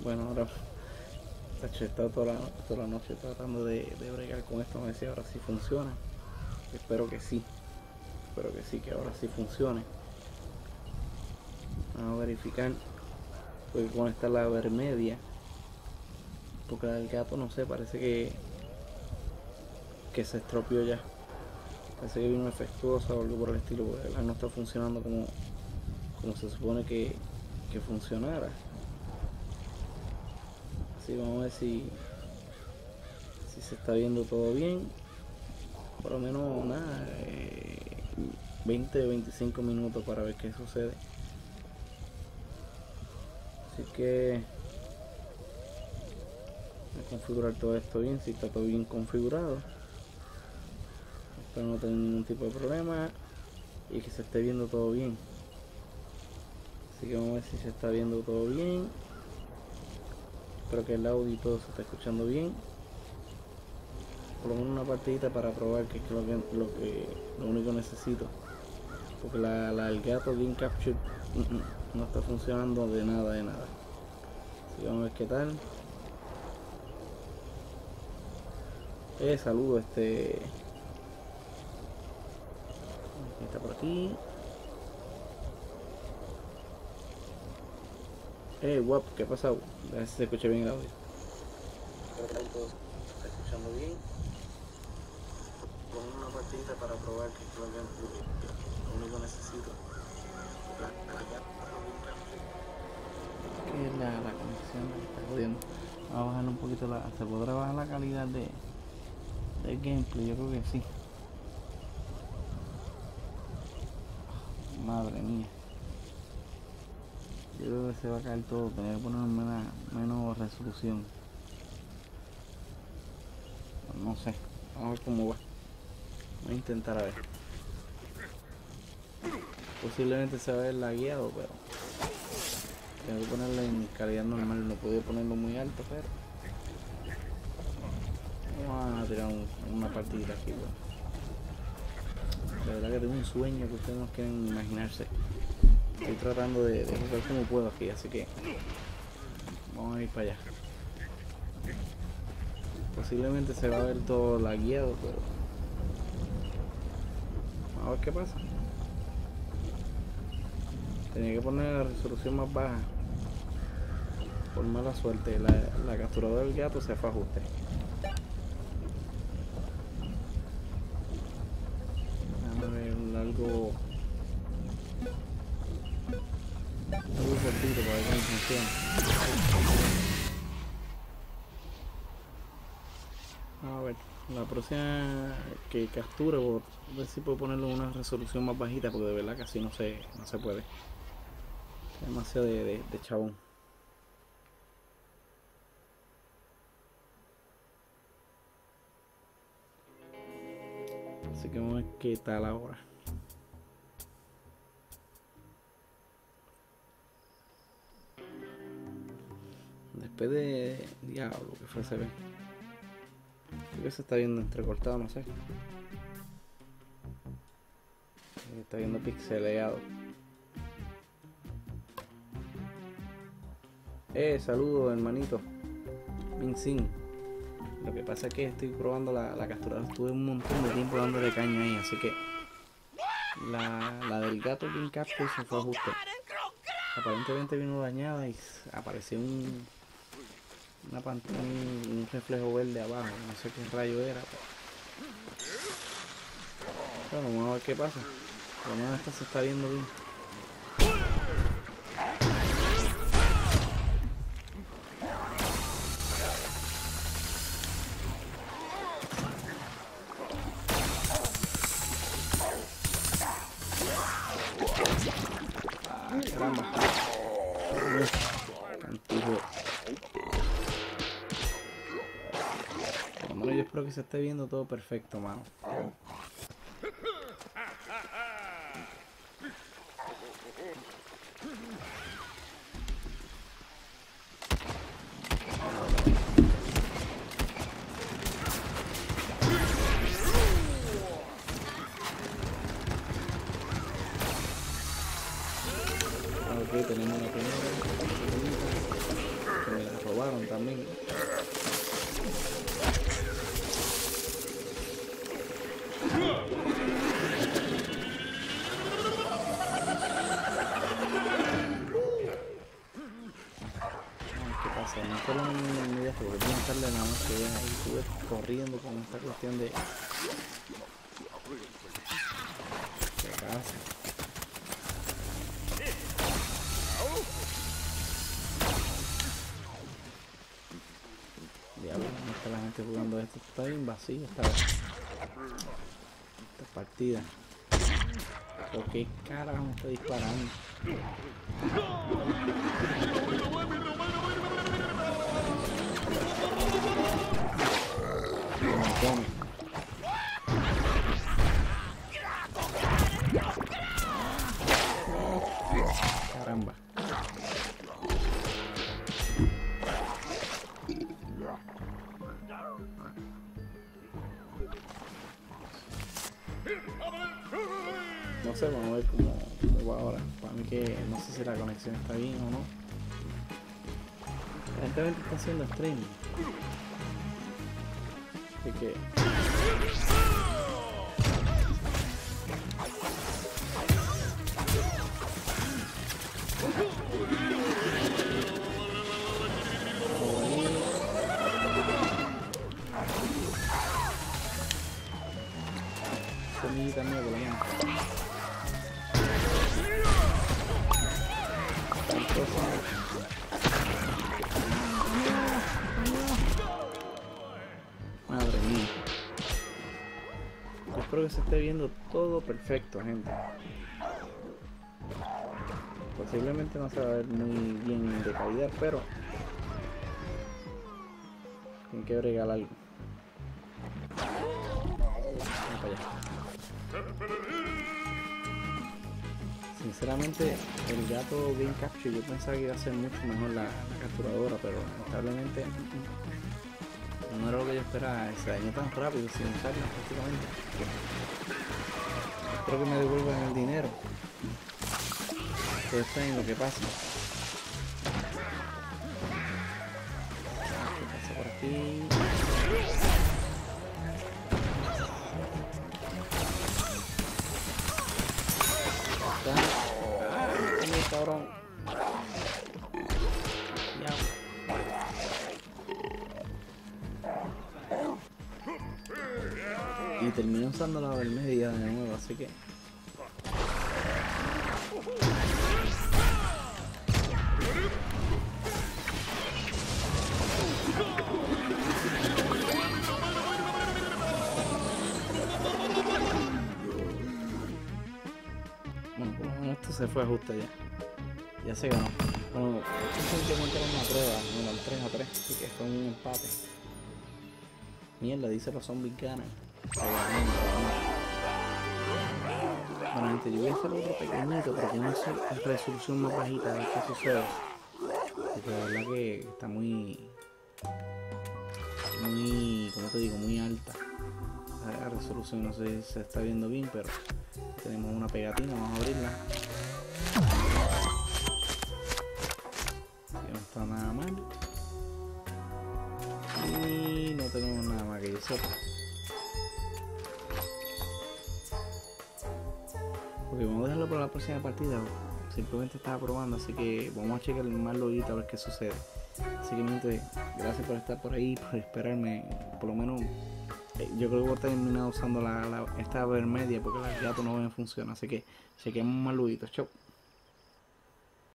Bueno, ahora tacho, he estado toda la noche tratando de bregar con esto, a ver si ahora sí funciona. Espero que sí, que ahora sí funcione. Vamos a verificar, porque conectar la Vermedia, porque la del gato no sé, parece que se estropeó ya. Parece que vino defectuosa o algo por el estilo, porque no está funcionando como se supone que funcionara. Así vamos a ver si se está viendo todo bien. Por lo menos nada, 20 o 25 minutos para ver qué sucede. Así que voy a configurar todo esto bien, si está todo bien configurado. Espero no tener ningún tipo de problema y que se esté viendo todo bien. Así que vamos a ver si se está viendo todo bien. Espero que el audio y todo se esté escuchando bien. Por lo menos una partidita para probar que es lo único que necesito. Porque el gato Game Capture no está funcionando de nada. Así que vamos a ver qué tal. Saludo, está por aquí. Guap, ¿qué ha pasado? A ver si se escucha bien el audio. Espero que todo se está escuchando bien. Pongo una partida para probar que es lo único que necesito. Que es la conexión que está jodiendo. Vamos a bajar un poquito ¿se podrá bajar la calidad del gameplay? Yo creo que sí. Madre mía. Yo creo que se va a caer todo, tenía que poner menos resolución. No sé, vamos a ver cómo va. Voy a intentar a ver. Posiblemente se va a ver lagueado, pero tengo que ponerlo en calidad normal, no puedo ponerlo muy alto, pero vamos a tirar una partida aquí, bueno. La verdad que tengo un sueño que ustedes no quieren imaginarse. Estoy tratando de jugar como puedo aquí, así que vamos a ir para allá. Posiblemente se va a ver todo lagueado, pero vamos a ver qué pasa. Tenía que poner la resolución más baja. Por mala suerte, la capturadora del gato se fue a ajuste. Vamos a ver algo cortito para ver cómo funciona. Vamos a ver, la próxima que capture, voy a ver si puedo ponerlo en una resolución más bajita, porque de verdad que así no se puede. Es demasiado de chabón. Así que vamos a ver qué tal ahora. Después de diablo que fue se ve. Creo que se está viendo entrecortado, no sé. Se está viendo pixeleado. Saludos hermanito Minsin. Lo que pasa es que estoy probando la captura. Estuve un montón de tiempo dándole caña ahí, así que la del gato Game Capture se fue a ajuste. Aparentemente vino dañada y apareció una pantalla, un reflejo verde abajo, no sé qué rayo era. Pero vamos a ver qué pasa. Por lo menos esta se está viendo bien. Caramba. Cantijo. Por lo menos yo espero que se esté viendo todo perfecto, mano. Ok, tenemos la primera. que me la robaron también. ¿Qué pasa? No solo en mi viaje, porque bien tarde nada más que ven ahí, estuve corriendo con esta cuestión de casa. Diablo, no está la gente jugando esto. Está bien vacío esta partida. ¿Por qué carajo me está disparando? Caramba. No sé, vamos a ver cómo va ahora. Para mí que no sé si la conexión está bien o no. Evidentemente está haciendo streaming. Así que... comidita mía por lo menos. Madre mía. Espero que se esté viendo todo perfecto, gente. Posiblemente no se va a ver muy bien de calidad, pero tienen que bregar algo. Vamos para allá. Sinceramente, el gato Game Capture yo pensaba que iba a ser mucho mejor la capturadora, pero lamentablemente no era lo que yo esperaba. Se dañó tan rápido sin usarla prácticamente. Espero que me devuelvan el dinero. Ustedes saben lo que pasa. ¿Qué pasa por aquí? Cabrón. Y terminé usando la vermedia de nuevo, así que bueno, por lo menos esto se fue justo ya. Ya se ganó. Bueno, esto simplemente era una prueba, bueno, el 3-3, así que fue un empate. Mierda, dice los zombies ganan. Bueno, gente, yo voy a hacer otro pequeñito, pero tiene una resolución más bajita, a ver qué sucede. Porque la verdad que está muy, como te digo, muy alta la resolución. No sé si se está viendo bien, pero tenemos una pegatina, vamos a abrirla. No está nada mal y no tenemos nada más que yo sepa. Ok, vamos a dejarlo para la próxima partida. Simplemente estaba probando, así que vamos a checar más loguito a ver qué sucede. Así que gente, gracias por estar por ahí, por esperarme. Por lo menos yo creo que voy a terminar usando esta vermedia porque el gato no me funciona. Así que chequemos más loguitos. Chau.